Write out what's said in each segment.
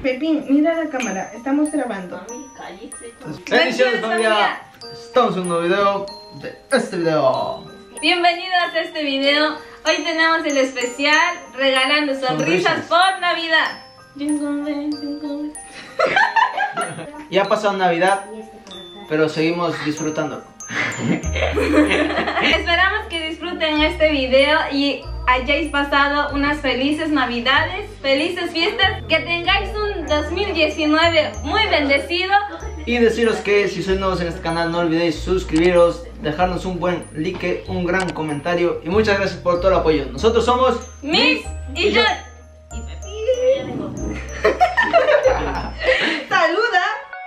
Pepín, mira la cámara, estamos grabando. Bendiciones, familia. Estamos en un nuevo video de este video. Bienvenidos a este video. Hoy tenemos el especial regalando sonrisas por Navidad. Ya pasó Navidad, pero seguimos disfrutando. Esperamos que disfruten este video y hayáis pasado unas felices Navidades, felices fiestas, que tengáis un 2019 muy bendecido. Y deciros que si sois nuevos en este canal no olvidéis suscribiros, dejarnos un buen like, un gran comentario y muchas gracias por todo el apoyo. Nosotros somos Miss y John. ¡Saluda!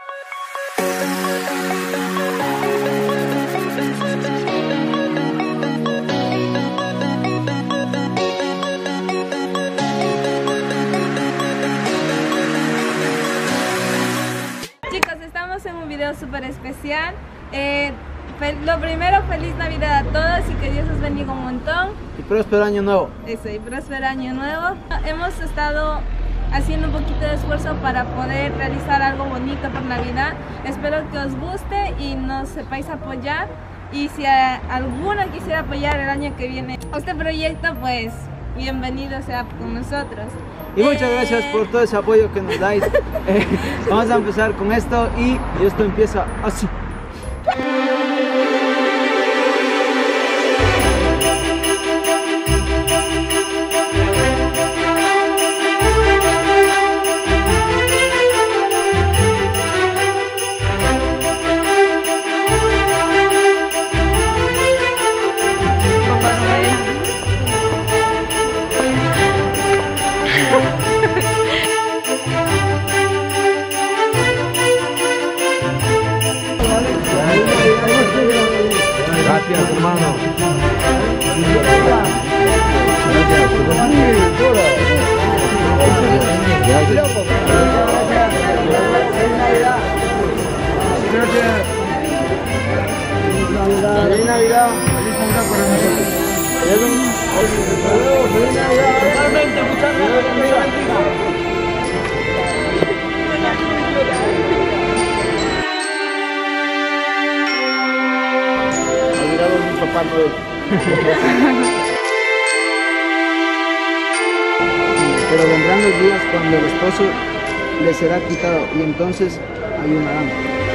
Chicos, estamos en un video súper especial. Lo primero, feliz Navidad a todos y que Dios os bendiga un montón. y próspero año nuevo. Eso, y próspero año nuevo. Hemos estado haciendo un poquito de esfuerzo para poder realizar algo bonito por Navidad. Espero que os guste y nos sepáis apoyar. Y si alguno quisiera apoyar el año que viene este proyecto, pues bienvenido sea con nosotros. Y muchas gracias por todo ese apoyo que nos dais. Vamos a empezar con esto y esto empieza así. Gracias, hermano. Feliz Navidad. Feliz Navidad para nosotros. Feliz Navidad. Totalmente, muchas gracias. Papá Noel. Pero vendrán los días cuando el esposo le será quitado y entonces ayunarán.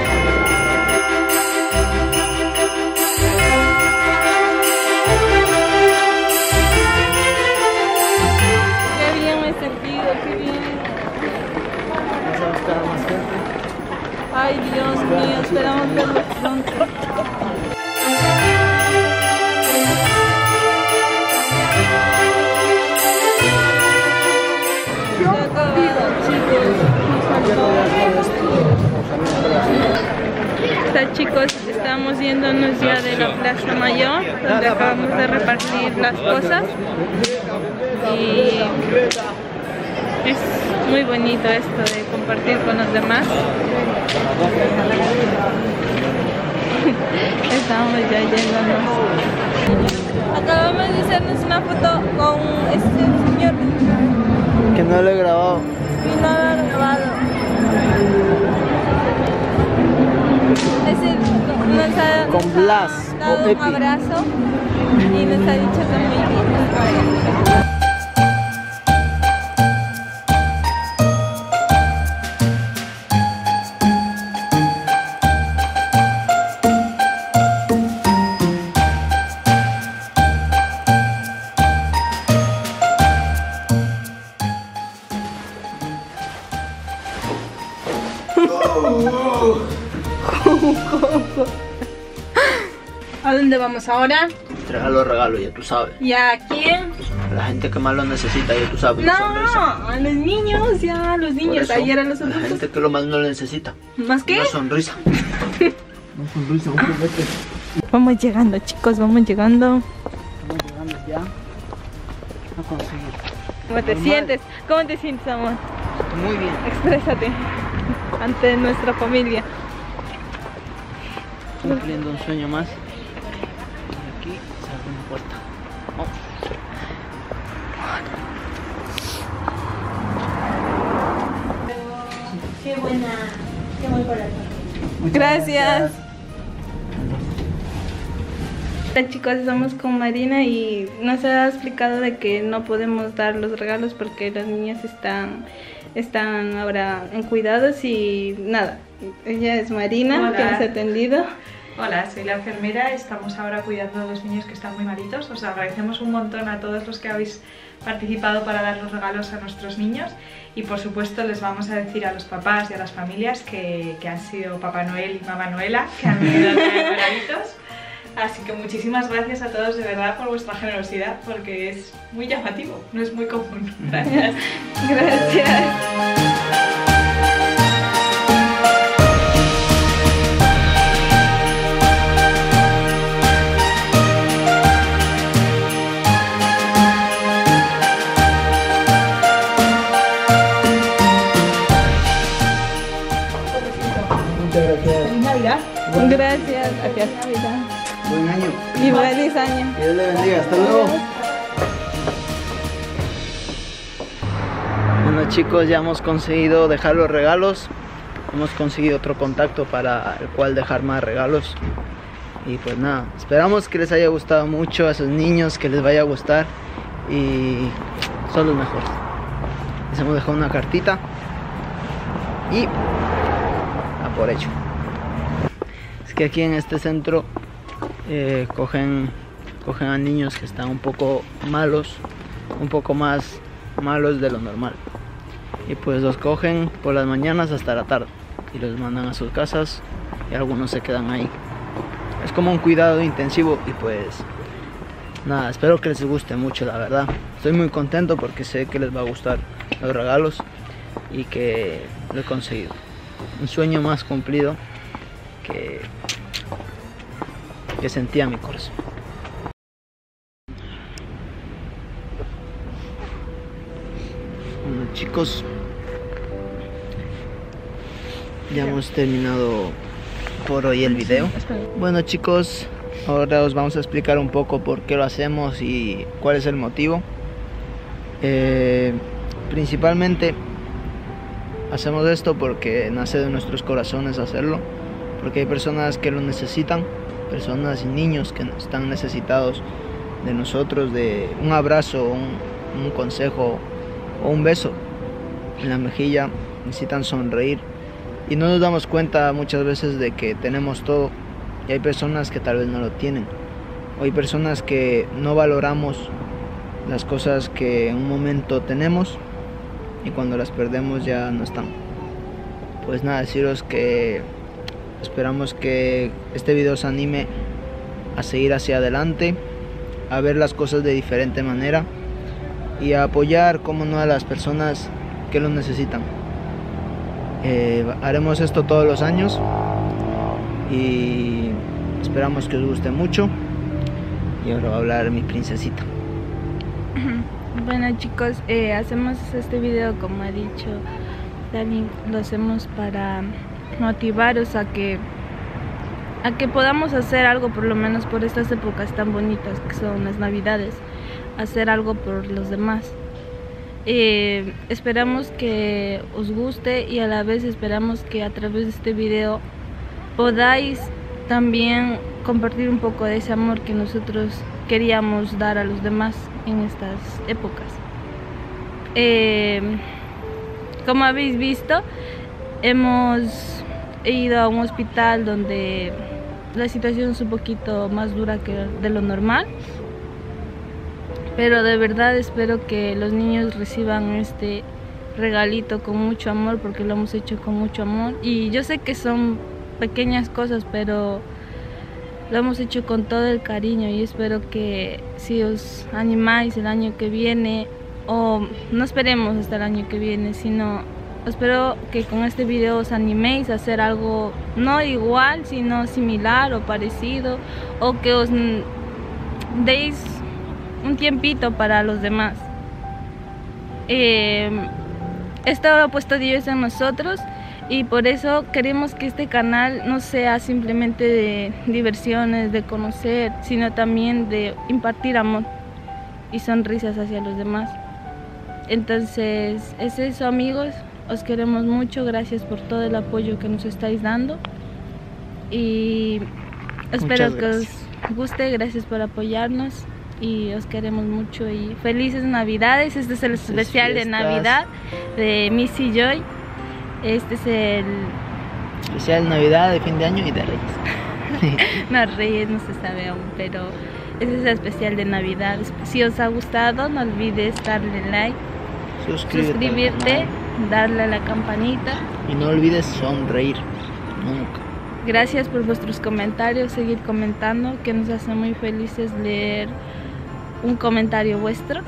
Qué bien me he sentido, qué bien. ¿Vas a buscar a más gente? Ay, Dios mío, esperamos verlos pronto. Chicos, estamos yéndonos ya de la Plaza Mayor, donde acabamos de repartir las cosas y es muy bonito esto de compartir con los demás. Estamos ya yéndonos. Acabamos de hacernos una foto con este señor Que no lo he grabado. y no lo han grabado. Nos ha Con Blas dado o un Epi. abrazo y nos ha dicho que muy bien. ¿A dónde vamos ahora? Entregar los regalos, ya tú sabes. ¿Y a quién? A la gente que más lo necesita, ya tú sabes. No, Una sonrisa. a los niños, ya, a los Por niños. eso, Ayer a los a la adultos. gente que lo más no lo necesita. ¿Más qué? Una sonrisa. Una sonrisa, un juguete. Vamos llegando, chicos, vamos llegando. Estamos llegando ya a conseguir. ¿Cómo te sientes? ¿Cómo te sientes, amor? Muy bien. Exprésate ante nuestra familia. Cumpliendo un sueño más. Y aquí se abre una puerta. Vamos. Gracias. Hola chicos, estamos con Marina y nos ha explicado de que no podemos dar los regalos porque las niñas están ahora en cuidados y nada. Ella es Marina. Hola. Que nos ha atendido. Hola, soy la enfermera, estamos ahora cuidando de los niños que están muy malitos. Os agradecemos un montón a todos los que habéis participado para dar los regalos a nuestros niños y por supuesto les vamos a decir a los papás y a las familias que han sido Papá Noel y Mamá Noela, que han venido a traer regalitos. Así que muchísimas gracias a todos de verdad por vuestra generosidad porque es muy llamativo, no es muy común. Gracias. Gracias. Muchas gracias. ¡Feliz Navidad! Gracias. Gracias, Navidad. Buen año. Y feliz año. Que Dios le bendiga. Hasta luego. Bueno chicos, ya hemos conseguido dejar los regalos. Hemos conseguido otro contacto para el cual dejar más regalos. Y pues nada, esperamos que les haya gustado mucho a esos niños, que les vaya a gustar. Y son los mejores. Les hemos dejado una cartita. Y a por hecho. Es que aquí en este centro cogen a niños que están un poco malos, un poco más malos de lo normal. Y pues los cogen por las mañanas hasta la tarde y los mandan a sus casas y algunos se quedan ahí. Es como un cuidado intensivo y pues nada, espero que les guste mucho, la verdad. Estoy muy contento porque sé que les va a gustar los regalos y que lo he conseguido. Un sueño más cumplido que sentía mi corazón. Bueno chicos, ya hemos terminado por hoy el video. Bueno chicos, ahora os vamos a explicar un poco por qué lo hacemos y cuál es el motivo. Principalmente hacemos esto porque nace de nuestros corazones hacerlo, porque hay personas que lo necesitan, personas y niños que están necesitados de nosotros, de un abrazo, un consejo o un beso en la mejilla. Necesitan sonreír y no nos damos cuenta muchas veces de que tenemos todo y hay personas que tal vez no lo tienen, o hay personas que no valoramos las cosas que en un momento tenemos y cuando las perdemos ya no están. Pues nada, deciros que esperamos que este video os anime a seguir hacia adelante, a ver las cosas de diferente manera y a apoyar, como no, a las personas que lo necesitan. Haremos esto todos los años y esperamos que os guste mucho. Y ahora va a hablar mi princesita. Bueno chicos, hacemos este video como ha dicho Dani, lo hacemos para motivaros a que podamos hacer algo, por lo menos por estas épocas tan bonitas que son las Navidades, hacer algo por los demás. Esperamos que os guste y a la vez esperamos que a través de este video podáis también compartir un poco de ese amor que nosotros queríamos dar a los demás en estas épocas. Como habéis visto, hemos ido a un hospital donde la situación es un poquito más dura que de lo normal, pero de verdad espero que los niños reciban este regalito con mucho amor, porque lo hemos hecho con mucho amor y yo sé que son pequeñas cosas, pero lo hemos hecho con todo el cariño y espero que si os animáis el año que viene, o no esperemos hasta el año que viene, sino espero que con este video os animéis a hacer algo no igual, sino similar o parecido, o que os deis un tiempito para los demás. Esto lo ha puesto Dios en nosotros y por eso queremos que este canal no sea simplemente de diversiones, de conocer, sino también de impartir amor y sonrisas hacia los demás. Entonces es eso, amigos, os queremos mucho, gracias por todo el apoyo que nos estáis dando y espero Muchas que os guste. Gracias por apoyarnos y os queremos mucho y felices Navidades. Este es el especial de Navidad de Missy Joy. Este es el especial de Navidad, de fin de año y de Reyes. no, Reyes no se sabe aún, pero este es el especial de Navidad. Si os ha gustado, no olvides darle like, suscribirte, darle a la campanita y no olvides sonreír nunca. Gracias por vuestros comentarios, seguir comentando, que nos hace muy felices leer un comentario vuestro.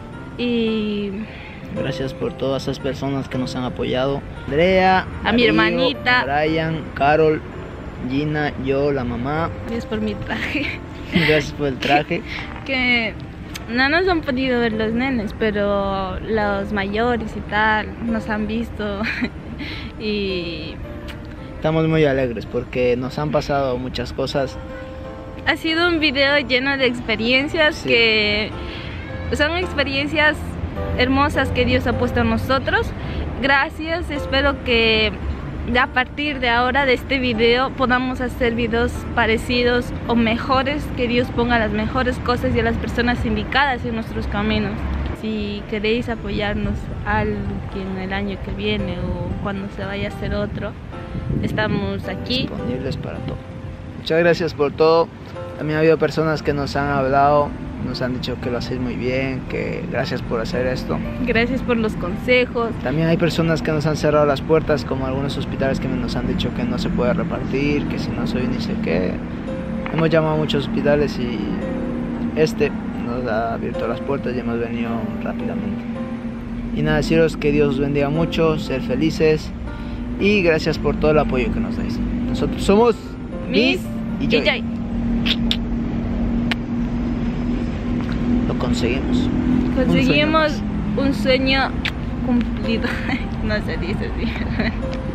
Y gracias por todas esas personas que nos han apoyado. Andrea, a mi hermanita, Brian, Carol, Gina, yo, la mamá. Gracias por mi traje. Gracias por el traje. Que no nos han podido ver los nenes, pero los mayores y tal nos han visto. Y estamos muy alegres porque nos han pasado muchas cosas. Ha sido un video lleno de experiencias, sí, que son experiencias hermosas que Dios ha puesto en nosotros. Gracias, espero que a partir de ahora, de este video, podamos hacer videos parecidos o mejores, que Dios ponga las mejores cosas y a las personas indicadas en nuestros caminos. Si queréis apoyarnos en el año que viene o cuando se vaya a hacer otro, estamos aquí disponibles para todo. Muchas gracias por todo. También ha habido personas que nos han hablado, nos han dicho que lo hacéis muy bien, que gracias por hacer esto. Gracias por los consejos. También hay personas que nos han cerrado las puertas, como algunos hospitales que nos han dicho que no se puede repartir, que si no soy ni sé qué. Hemos llamado a muchos hospitales y este nos ha abierto las puertas y hemos venido rápidamente. Y nada, deciros que Dios os bendiga mucho, ser felices y gracias por todo el apoyo que nos dais. Nosotros somos Miss y Joy. Lo conseguimos. Conseguimos un sueño cumplido. No se dice así.